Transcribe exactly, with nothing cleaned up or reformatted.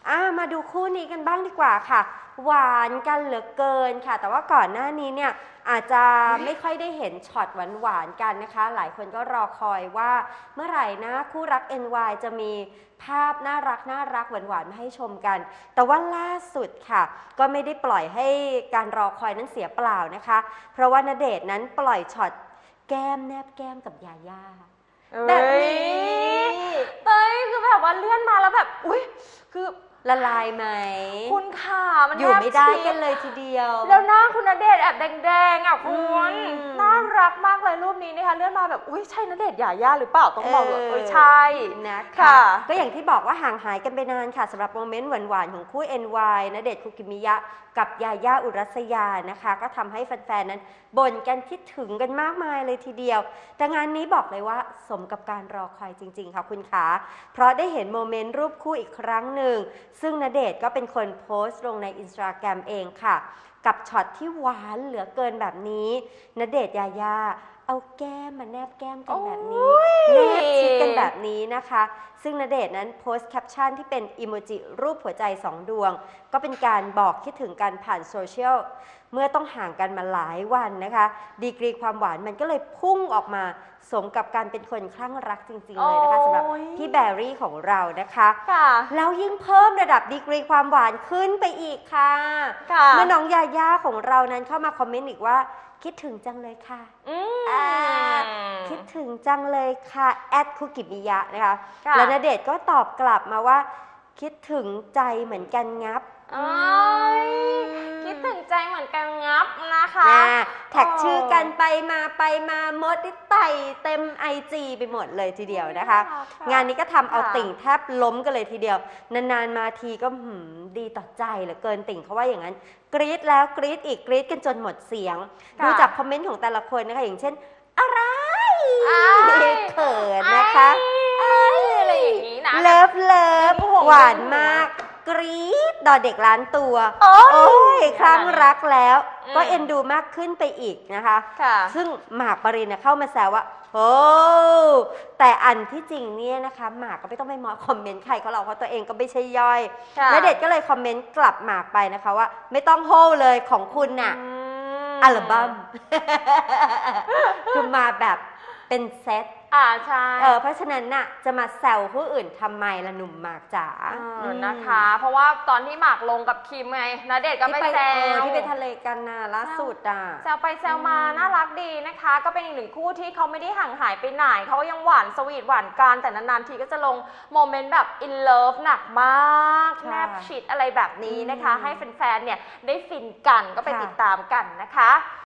อ่ามาดูคู่นี้กันบ้างดีกว่าค่ะหวานกันเหลือเกินค่ะแต่ว่าก่อนหน้านี้เนี่ยอาจจะไม่ค่อยได้เห็นช็อตหวานๆกันนะคะหลายคนก็รอคอยว่าเมื่อไหร่นะคู่รัก เอ็น วาย จะมีภาพน่ารักน่ารักหวานๆมาให้ชมกันแต่ว่าล่าสุดค่ะก็ไม่ได้ปล่อยให้การรอคอยนั้นเสียเปล่านะคะเพราะว่าณเดชน์นั้นปล่อยช็อตแก้มแนบแก้มกับยาย่าแบบนี้เต้ยคือแบบว่าเลื่อนมาแล้วแบบอุ้ยคือละลายไหมคุณค่ะมันอยู่ไม่ได้กันเลยทีเดียวแล้วหน้าคุณณเดชน์แอบแดงๆอ่ะคุณน่ารักมากเลยรูปนี้นะคะเลื่อนมาแบบอุ้ยใช่ณเดชน์หย่าย่าหรือเปล่าต้องบอกเลยเออใช่นะคะก็อย่างที่บอกว่าห่างหายกันไปนานค่ะสำหรับโมเมนต์หวานๆของคู่ เอ็น วาย ณเดชน์คุกิมิยะกับยาย่าอุรัสยานะคะก็ทำให้แฟนๆนั้นบ่นกันคิดถึงกันมากมายเลยทีเดียวแต่งานนี้บอกเลยว่าสมกับการรอคอยจริงๆค่ะคุณขาเพราะได้เห็นโมเมนต์รูปคู่อีกครั้งหนึ่งซึ่งณเดชน์ก็เป็นคนโพสต์ลงใน อินสตาแกรม เองค่ะกับช็อตที่หวานเหลือเกินแบบนี้ณเดชน์ยาย่าเอาแก้มมาแนบแก้มกันแบบนี้แนบชิดกันแบบนี้นะคะซึ่งณเดชน์นั้นโพสต์แคปชั่นที่เป็นอีโมจิรูปหัวใจสองดวงก็เป็นการบอกคิดถึงกันผ่านโซเชียลเมื่อต้องห่างกันมาหลายวันนะคะดีกรีความหวานมันก็เลยพุ่งออกมาสมกับการเป็นคนคลั่งรักจริงๆเลยนะคะสำหรับพี่แบรี่ของเรานะคะแล้วยิ่งเพิ่มระดับดีกรีความหวานขึ้นไปอีกค่ะเมื่อน้องยาย่าของเรานั้นเข้ามาคอมเมนต์อีกว่าคิดถึงจังเลยค่ะคิดถึงจังเลยค่ะแอดคุกิมิยะนะคะแล้วณเดชน์ก็ตอบกลับมาว่าคิดถึงใจเหมือนกันงับคิดถึงใจเหมือนกันงับนะคะแท็กชื่อกันไปมาไปมามดได้ไต่เต็มไอจีไปหมดเลยทีเดียวนะคะงานนี้ก็ทำเอาติ่งแทบล้มกันเลยทีเดียวนานๆมาทีก็หืมดีต่อใจเหลือเกินติ่งเขาว่าอย่างนั้นกรี๊ดแล้วกรี๊ดอีกกรี๊ดกันจนหมดเสียงดูจากคอมเมนต์ของแต่ละคนนะคะอย่างเช่นอะไรเขินนะคะอะไรอย่างนี้นะเลิฟเลิฟหวานมากกรี๊ดดอเด็กล้านตัวโอ้ยครั้งรักแล้วก็เอ็นดูมากขึ้นไปอีกนะคะซึ่งหมากปรินเข้ามาแซวว่าโอ้แต่อันที่จริงเนี่ยนะคะหมากก็ไม่ต้องไปมอคอมเมนต์ใครเขาหรอกเพราะตัวเองก็ไม่ใช่ย่อยแล้วเด็ดก็เลยคอมเมนต์กลับหมากไปนะคะว่าไม่ต้องโฮเลยของคุณน่ะอัลบั้มคือมาแบบเป็นเซตอ่าใช่เออเพราะฉะนั้นน่ะจะมาแซวผู้อื่นทำไมล่ะหนุ่มหมากจ๋านะคะเพราะว่าตอนที่หมากลงกับคิมไงณเดชน์ก็ไปแซวที่ไปทะเลกันน่ะล่าสุดอ่ะแซวไปแซวมาน่ารักดีนะคะก็เป็นอีกหนึ่งคู่ที่เขาไม่ได้ห่างหายไปไหนเขายังหวานสวีทหวานกันแต่นานๆทีก็จะลงโมเมนต์แบบอินเลิฟหนักมากแนบชิดอะไรแบบนี้นะคะให้แฟนๆเนี่ยได้ฟินกันก็ไปติดตามกันนะคะ